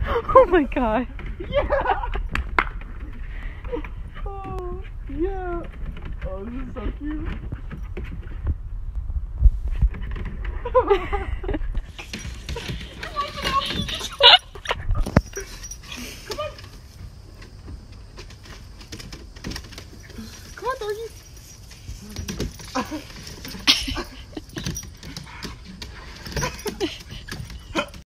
Oh my god. Yeah! Oh, yeah. Oh, this is so cute. Come on, Thorgi.